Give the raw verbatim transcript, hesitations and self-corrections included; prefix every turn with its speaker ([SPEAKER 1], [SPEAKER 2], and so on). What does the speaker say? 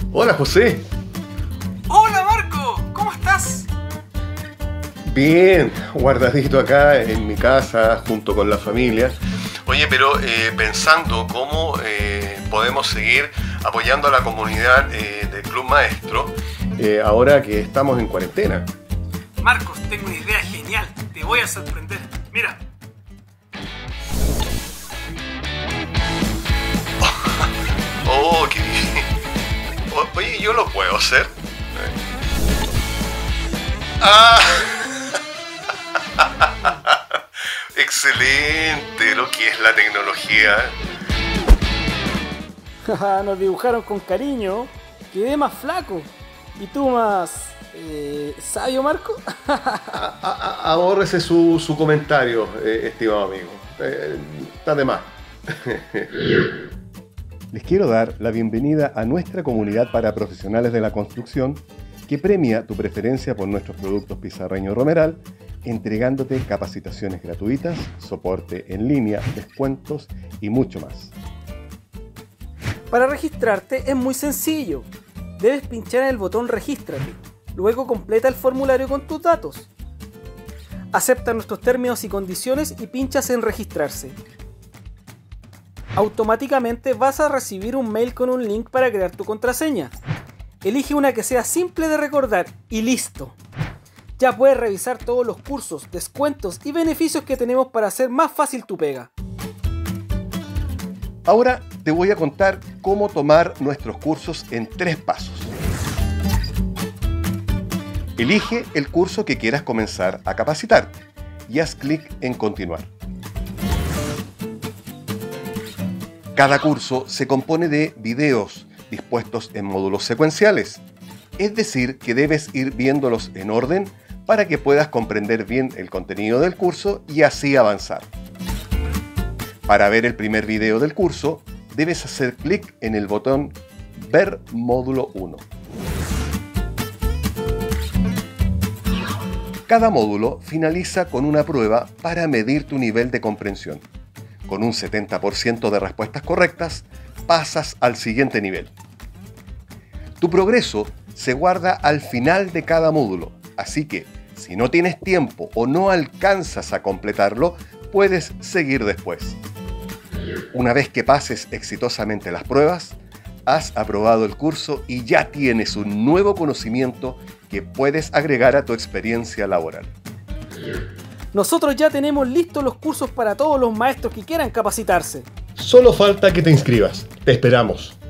[SPEAKER 1] Hola, José.
[SPEAKER 2] Hola, Marco. ¿Cómo estás?
[SPEAKER 1] Bien, guardadito acá en mi casa junto con la familia. Oye, pero eh, pensando cómo eh, podemos seguir apoyando a la comunidad eh, del Club Maestro eh, ahora que estamos en cuarentena.
[SPEAKER 2] Marcos, tengo una idea genial. Te voy a sorprender. Mira.
[SPEAKER 1] Oh, qué bien. O- Oye, ¿yo lo puedo hacer? ¡Ah! Excelente, lo que es la tecnología.
[SPEAKER 3] Nos dibujaron con cariño. Quedé más flaco. ¿Y tú más... Eh, sabio, Marco?
[SPEAKER 1] A- a- a- Ahórrese su, su comentario, eh, estimado amigo. Eh, está de más. Les quiero dar la bienvenida a nuestra comunidad para profesionales de la construcción que premia tu preferencia por nuestros productos Pizarreño Romeral, entregándote capacitaciones gratuitas, soporte en línea, descuentos y mucho más.
[SPEAKER 3] Para registrarte es muy sencillo. Debes pinchar en el botón Regístrate. Luego completa el formulario con tus datos. Acepta nuestros términos y condiciones y pinchas en Registrarse. Automáticamente vas a recibir un mail con un link para crear tu contraseña. Elige una que sea simple de recordar y listo. Ya puedes revisar todos los cursos, descuentos y beneficios que tenemos para hacer más fácil tu pega.
[SPEAKER 1] Ahora te voy a contar cómo tomar nuestros cursos en tres pasos. Elige el curso que quieras comenzar a capacitarte y haz clic en Continuar. Cada curso se compone de videos dispuestos en módulos secuenciales, es decir, que debes ir viéndolos en orden para que puedas comprender bien el contenido del curso y así avanzar. Para ver el primer video del curso, debes hacer clic en el botón Ver módulo uno. Cada módulo finaliza con una prueba para medir tu nivel de comprensión. Con un setenta por ciento de respuestas correctas, pasas al siguiente nivel. Tu progreso se guarda al final de cada módulo, así que si no tienes tiempo o no alcanzas a completarlo, puedes seguir después. Una vez que pases exitosamente las pruebas, has aprobado el curso y ya tienes un nuevo conocimiento que puedes agregar a tu experiencia laboral.
[SPEAKER 3] Nosotros ya tenemos listos los cursos para todos los maestros que quieran capacitarse.
[SPEAKER 1] Solo falta que te inscribas. Te esperamos.